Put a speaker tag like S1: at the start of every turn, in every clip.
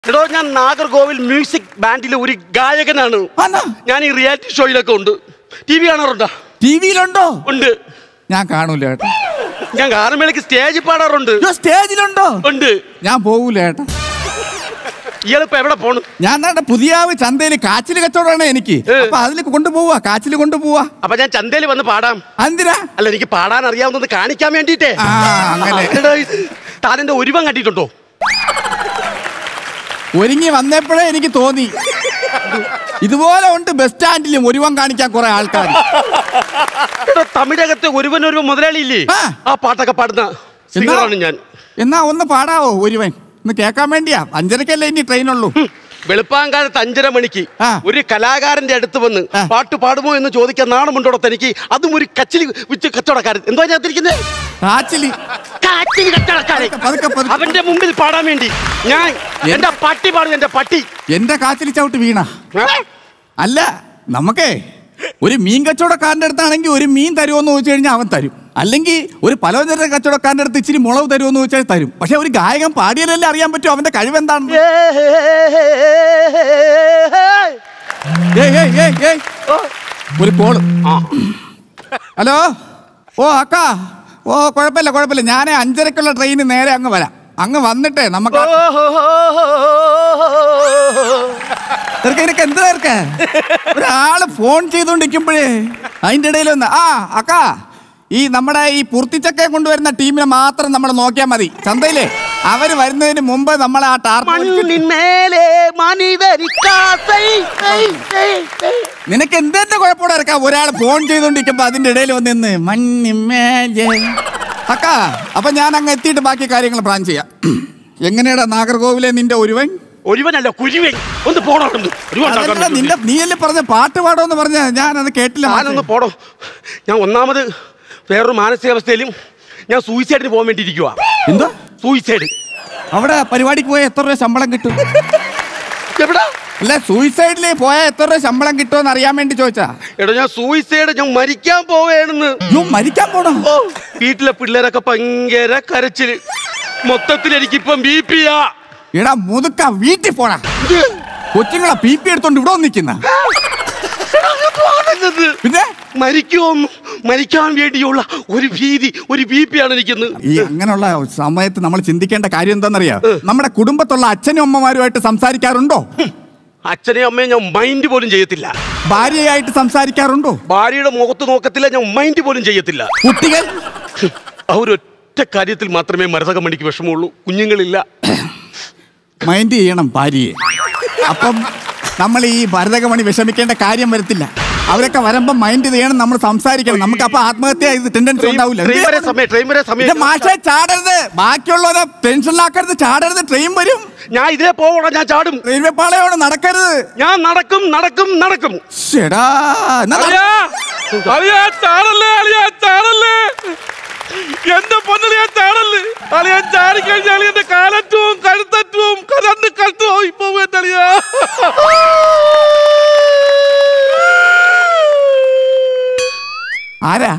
S1: എടോ ഞാൻ നാഗർകോവിൽ മ്യൂസിക് ബാൻഡിലെ ഒരു ഗായകനാണ്. ഞാൻ ഈ റിയാലിറ്റി ഷോയിലൊക്കെ ഉണ്ട്. ടി വി കാണാറുണ്ടോ?
S2: ടി വിയിലുണ്ടോ?
S1: ഉണ്ട്.
S2: ഞാൻ കാണൂല ഏട്ടാ.
S1: ഞാൻ ഗാനമേളയ്ക്ക് സ്റ്റേജിൽ പാടാറുണ്ട്.
S2: സ്റ്റേജിലുണ്ടോ?
S1: ഉണ്ട്.
S2: ഞാൻ പോകൂല ഏട്ടാ.
S1: ഇയാളിപ്പോ എവിടെ പോണു?
S2: ഞാൻ പുതിയ ചന്തയില് കാച്ചില് കച്ചവടമാണ് എനിക്ക്. അപ്പൊ അതിൽ കൊണ്ടുപോവാ, കാച്ചില് കൊണ്ടുപോവാ.
S1: അപ്പൊ ഞാൻ ചന്തയിൽ വന്ന് പാടാം.
S2: എന്തിനാ?
S1: അല്ല, എനിക്ക് പാടാൻ അറിയാവുന്നത് കാണിക്കാൻ വേണ്ടിട്ടേ.
S2: അങ്ങനെ
S1: താനെന്റെ ഒരുവൻ കണ്ടിട്ടുണ്ടോ?
S2: ഒരുങ്ങി വന്നപ്പോഴേ എനിക്ക് തോന്നി ഇതുപോലെ ഉണ്ട് ബസ് സ്റ്റാൻഡിലും ഒരുവൻ കാണിക്കാൻ കുറെ ആൾക്കാർ.
S1: തമിഴകത്തെ ഒരുവനൊരു മുതലാളിയില്ലേ, ആ പാട്ടൊക്കെ പാടുന്ന സിംഗറാണ് ഞാൻ.
S2: എന്നാ ഒന്ന് പാടാവോ ഒരുവൻ? ഒന്ന് കേൾക്കാൻ വേണ്ടിയാ. 5:30-ക്കല്ലേ ഇനി ട്രെയിനുള്ളൂ.
S1: വെളുപ്പാങ്കാലത്ത് 5:30 മണിക്ക് ഒരു കലാകാരന്റെ അടുത്ത് വന്ന് പാട്ട് പാടുമോ എന്ന് ചോദിക്കാൻ നാണമുണ്ടോ തനിക്ക്? അതും ഒരു കച്ചിലി വിറ്റ് കച്ചവടക്കാരൻ. എന്തോ ഞാത്തിരിക്കുന്നത്? അവന്റെ മുമ്പിൽ പാടാൻ വേണ്ടി ഞാൻ എന്റെ പട്ടി പാടും. എന്റെ പട്ടി
S2: എന്റെ കാച്ചിലി ചവിട്ട് വീണ അല്ല. നമുക്കേ ഒരു മീൻ കച്ചവടക്കാരൻ്റെ അടുത്താണെങ്കിൽ ഒരു മീൻ തരുമോന്ന് ചോദിച്ചു കഴിഞ്ഞാൽ അവൻ തരും. അല്ലെങ്കിൽ ഒരു പലവ്യഞ്ജന കച്ചവടക്കാരൻ്റെ അടുത്ത് ഇച്ചിരി മുളക് തരുമോന്ന് ചോദിച്ചാൽ തരും. പക്ഷെ ഒരു ഗായകൻ പാടിയാലല്ലേ അറിയാൻ പറ്റും അവന്റെ കഴിവെന്താണ്. ഒരു കോള്. ഹലോ. ഓ അക്കാ. ഓ കുഴപ്പമില്ല. ഞാൻ 5:30-ക്കുള്ള ട്രെയിന് നേരെ അങ്ങ് വരാം. അങ്ങ് വന്നിട്ടേ നമുക്ക് എന്താ ഒരാള് ഫോൺ ചെയ്തോണ്ടിരിക്കുമ്പോഴേ അതിന്റെ ഇടയിൽ ഒന്ന് അക്കാ ഈ നമ്മുടെ ഈ പൂർത്തിച്ചക്കയെ കൊണ്ടുവരുന്ന ടീമിനെ മാത്രം നമ്മൾ നോക്കിയാൽ മതി. ചന്തയിലെ അവര് വരുന്നതിന് മുമ്പ് നമ്മൾ ആ നിനക്ക് എന്തെന്റെ കുഴപ്പമില്ല ഇറക്കാം. ഒരാൾ ഫോൺ ചെയ്തോണ്ടിരിക്കുമ്പോ അതിന്റെ ഇടയിൽ വന്ന് മണ്ണിമേലെ അക്കാ. അപ്പൊ ഞാൻ അങ്ങ് എത്തിയിട്ട് ബാക്കി കാര്യങ്ങൾ പ്ലാൻ ചെയ്യാം. എങ്ങനെയാടാ നാഗർകോവിലെ നിന്റെ ഒരുവൻ?
S1: ഒരുവനല്ല, കുരുവൻ. ഒന്ന് പോടോ.
S2: നീയല്ലേ പറഞ്ഞ പാട്ട് പാടോന്ന് പറഞ്ഞ ഞാനത് കേട്ടില്ല.
S1: ഞാനൊന്ന് പോടോ. ഞാൻ ഒന്നാമത് വേറൊരു മാനസികാവസ്ഥയിലും ഞാൻ സൂയിസൈഡിന് പോകാൻ വേണ്ടി ഇരിക്കുക.
S2: എന്താ
S1: സൂയിസൈഡ്?
S2: അവിടെ പരിപാടിക്ക് പോയാൽ എത്ര രൂപ ശമ്പളം കിട്ടും?
S1: എവിടാ?
S2: അല്ല, സൂയിസൈഡിൽ പോയാൽ എത്ര രൂപ ശമ്പളം കിട്ടുമെന്ന് അറിയാൻ വേണ്ടി ചോദിച്ചാ.
S1: എടോ ഞാൻ സൂയിസൈഡ്, ഞാൻ മരിക്കാൻ പോവേണെന്ന്.
S2: മരിക്കാൻ പോണോ?
S1: വീട്ടിലെ പിള്ളേരൊക്കെ ഭയങ്കര കരച്ചില്. മൊത്തത്തിൽ എനിക്കിപ്പം BP.
S2: എടാ മുതുക്ക, വീട്ടിൽ പോണ കൊച്ചുങ്ങളെ BP എടുത്തോണ്ട് ഇവിടെ നിൽക്കുന്ന. പിന്നെ
S1: മരിക്കാൻ വേണ്ടിയുള്ള ഒരു ഭീതി, ഒരു BP ആണ് എനിക്കുന്നത്.
S2: ഈ അങ്ങനെയുള്ള സമയത്ത് നമ്മൾ ചിന്തിക്കേണ്ട കാര്യം എന്താണെന്നറിയാം. നമ്മുടെ കുടുംബത്തുള്ള അച്ഛനും അമ്മമാരുമായിട്ട് സംസാരിക്കാറുണ്ടോ?
S1: അച്ഛനെയും അമ്മയും ഞാൻ മൈൻഡ് പോലും ചെയ്യത്തില്ല.
S2: ഭാര്യയായിട്ട് സംസാരിക്കാറുണ്ടോ?
S1: ഭാര്യയുടെ മുഖത്ത് നോക്കത്തില്ല, ഞാൻ മൈൻഡ് പോലും ചെയ്യത്തില്ല.
S2: കുട്ടികൾ?
S1: ആ ഒരൊറ്റ കാര്യത്തിൽ മാത്രമേ മരതകമണിക്ക് വിഷമമുള്ളൂ. കുഞ്ഞുങ്ങളില്ല.
S2: മൈൻഡ് ചെയ്യണം ഭാര്യയെ. അപ്പം നമ്മൾ ഈ ഭരതകമണി വിഷമിക്കേണ്ട കാര്യം വരത്തില്ല. അവരൊക്കെ വരുമ്പോ മൈൻഡ് ചെയ്യണം, നമ്മൾ സംസാരിക്കണം. നമുക്ക് അപ്പൊ ആത്മഹത്യ ടെൻഡൻസി ഉണ്ടാവില്ല. മാഷെ ചാടരുത്, ബാക്കിയുള്ളവരെ ടെൻഷനിലാക്കരുത്. ചാടരുത്, ട്രെയിൻ വരും.
S1: ഞാൻ ഇതിലെ പോവണം, ഞാൻ ചാടും.
S2: റെയിൽവേ പാളയോട് നടക്കരുത്.
S1: ഞാൻ നടക്കും.
S2: ശരിടാ.
S3: എന്റെ പൊന്നലിയാ ചാടല്ലേ അളിയാ. ചാടിക്കഴിഞ്ഞാൽ എന്റെ കാലറ്റവും കഴുത്തറ്റവും രണ്ട് കട്ടും ഇപ്പൊ അളിയാ.
S2: ആരാ?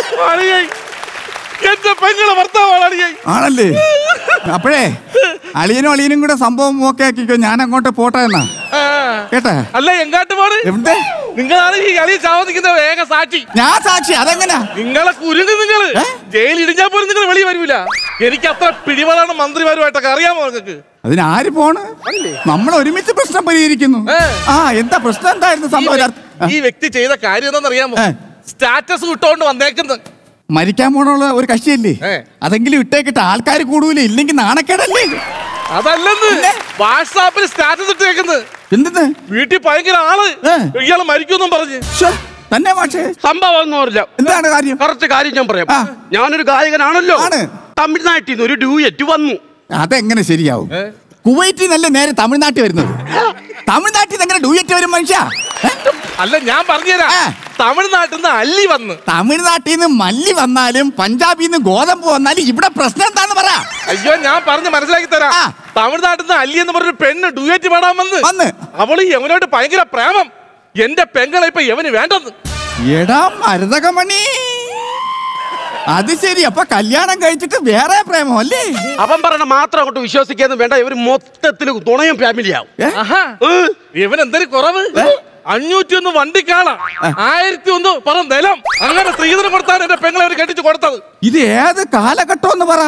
S3: എന്റെ പെങ്ങളെ ഭർത്താവാണ് അളിയാ.
S2: ആണല്ലേ? അപ്പോഴേ അളിയനും കൂടെ സംഭവം ഓക്കെ ആക്കിക്കോ. ഞാൻ അങ്ങോട്ട് പോട്ടെ എന്നാ കേട്ടാ.
S3: അല്ല, എങ്ങാട്ട് പോണ്?
S2: എവിടെ?
S3: നിങ്ങളാണ് ഈ കളി ചാവുന്ന ഏക സാക്ഷി.
S2: ഞാൻ സാക്ഷി? അതെങ്ങനാ?
S3: നിങ്ങളെ കുരുങ്ങ്. നിങ്ങള് ജയിൽ ഇടിഞ്ഞാൽ പോലും നിങ്ങൾ വെളി വരൂല. എനിക്ക് അത്ര പിടിപാടാണ് മന്ത്രിമാരുമായിട്ടൊക്കെ അറിയാമോ നിങ്ങൾക്ക്?
S2: അതിനാര് പോണ്? നമ്മൾ ഒരുമിച്ച് പ്രശ്നം പരിഹരിക്കുന്നു. എന്താ പ്രശ്നം? എന്തായിരുന്നു സംഭവം?
S3: ഈ വ്യക്തി ചെയ്ത കാര്യം എന്താണെന്നറിയാമോ? സ്റ്റാറ്റസ് വിട്ടോണ്ട് വന്നേക്കുന്നത്.
S2: മരിക്കാൻ പോണുള്ള ഒരു കക്ഷിയല്ലേ? അതെങ്കിലും ഇട്ടേക്കിട്ട് ആൾക്കാർ കൂടൂലേ, ഇല്ലെങ്കിൽ നാണക്കേടല്ലേ?
S3: അതല്ലെന്ന് വാട്സാപ്പിൽ സ്റ്റാറ്റസ് ഇട്ടേക്കുന്നത്.
S2: എന്തെന്ന്?
S3: വീട്ടിൽ ഭയങ്കര ആള്, ഇയാള് മരിക്കുമെന്നും പറഞ്ഞ്.
S2: തന്നെ മാഷേ
S1: സംഭവം ഒന്നും അറിയില്ല.
S2: എന്താണ് കാര്യം?
S1: കറക്റ്റ് കാര്യം ഞാൻ പറയാം. ഞാനൊരു ഗായകനാണല്ലോ. തമിഴ്നാട്ടിൽ നിന്ന് ഒരു ഡ്യൂയറ്റ് വന്നു.
S2: അതെങ്ങനെ ശരിയാവും? കുവൈറ്റിൽ നല്ല നേരെ തമിഴ്നാട്ടിൽ വരുന്നത്. തമിഴ്നാട്ടിൽ നിന്ന് എങ്ങനെ ഡ്യൂയറ്റ് വരും മനുഷ്യ?
S3: അല്ല, ഞാൻ പറഞ്ഞുതരാം. തമിഴ്നാട്ടിൽ നിന്ന് അല്ലി വന്ന്.
S2: തമിഴ്നാട്ടിൽ നിന്ന് മല്ലി വന്നാലും പഞ്ചാബിൽ നിന്ന് ഗോതമ്പ് വന്നാലും ഇവിടെ പ്രശ്നം എന്താന്ന് പറ.
S3: അയ്യോ, ഞാൻ പറഞ്ഞ് മനസ്സിലാക്കി തരാം. തമിഴ്നാട്ടിൽ നിന്ന് അല്ലി എന്ന് പറഞ്ഞൊരു പെണ്ണ് ഡ്യൂയറ്റ് പാടാൻ വന്ന് അവള് യവനോട്ട് ഭയങ്കര പ്രേമം. എന്റെ പെങ്ങളെ ഇപ്പൊ യവന് വേണ്ടെന്ന്.
S2: എടാ മരതകമണി, അത് ശരി. അപ്പൊ കല്യാണം കഴിച്ചിട്ട് വേറെ പ്രേമം അല്ലേ?
S1: അവൻ പറയണ മാത്രം അങ്ങോട്ട് വിശ്വസിക്കാന്ന് വേണ്ട. ഇവര് മൊത്തത്തിൽ തുണയും ഫാമിലിയാവും.
S3: ഇവൻ എന്തൊരു കുറവ്. 501 വണ്ടിക്കാള, 1001 പറ നിലം. അങ്ങനെ സ്ത്രീധനം കൊടുത്താണ് എന്റെ പെങ്ങളെ അവർ കെട്ടിച്ചു കൊടുത്തത്.
S2: ഇത് ഏത് കാലഘട്ടം എന്ന് പറ.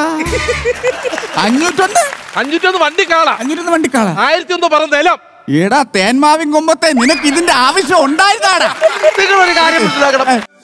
S3: 501 വണ്ടിക്കാള, 1001 പറ നിലം.
S2: എടാ തേന്മാവിൻ കൊമ്പത്തെ, നിനക്ക് ഇതിന്റെ ആവശ്യം ഉണ്ടായിരുന്നാടാ.
S1: നിങ്ങളൊരു കാര്യം മനസ്സിലാക്കണം.